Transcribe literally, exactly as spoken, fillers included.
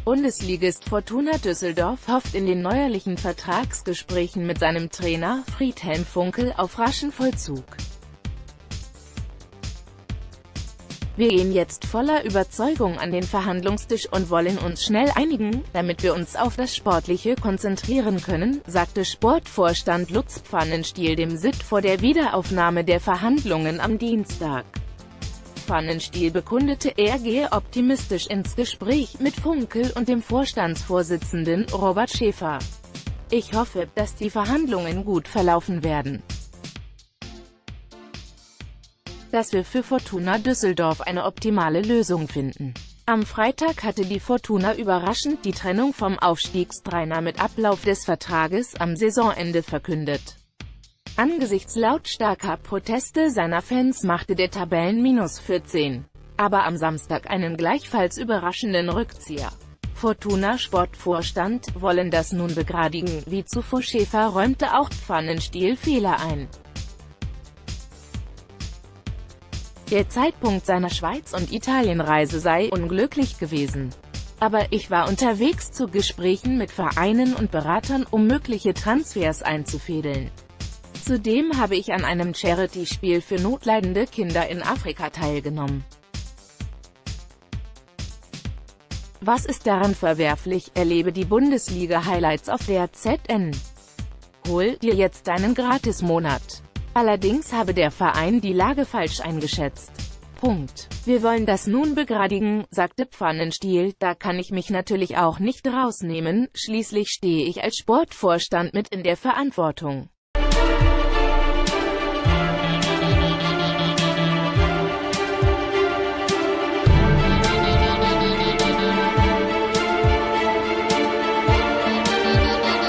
Bundesligist Fortuna Düsseldorf hofft in den neuerlichen Vertragsgesprächen mit seinem Trainer Friedhelm Funkel auf raschen Vollzug. Wir gehen jetzt voller Überzeugung an den Verhandlungstisch und wollen uns schnell einigen, damit wir uns auf das Sportliche konzentrieren können, sagte Sportvorstand Lutz Pfannenstiel dem S I D vor der Wiederaufnahme der Verhandlungen am Dienstag. Pfannenstiel bekundete, er gehe optimistisch ins Gespräch mit Funkel und dem Vorstandsvorsitzenden Robert Schäfer. Ich hoffe, dass die Verhandlungen gut verlaufen werden. Dass wir für Fortuna Düsseldorf eine optimale Lösung finden. Am Freitag hatte die Fortuna überraschend die Trennung vom Aufstiegstrainer mit Ablauf des Vertrages am Saisonende verkündet. Angesichts lautstarker Proteste seiner Fans machte der Tabellen-Minus vierzehn. Aber am Samstag einen gleichfalls überraschenden Rückzieher. Fortuna-Sportvorstand wollen das nun begradigen, wie zuvor. Schäfer räumte auch Pfannenstiel Fehler ein. Der Zeitpunkt seiner Schweiz- und Italienreise sei unglücklich gewesen. Aber ich war unterwegs zu Gesprächen mit Vereinen und Beratern, um mögliche Transfers einzufädeln. Zudem habe ich an einem Charity-Spiel für notleidende Kinder in Afrika teilgenommen. Was ist daran verwerflich? Erlebe die Bundesliga-Highlights auf der Z N. Hol dir jetzt deinen Gratis-Monat. Allerdings habe der Verein die Lage falsch eingeschätzt. Punkt. Wir wollen das nun begradigen, sagte Pfannenstiel, da kann ich mich natürlich auch nicht rausnehmen, schließlich stehe ich als Sportvorstand mit in der Verantwortung.